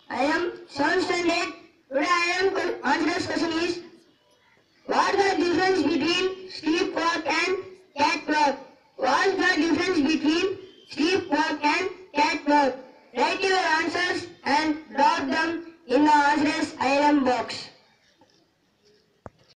I am 7th standard. Today I am answer question is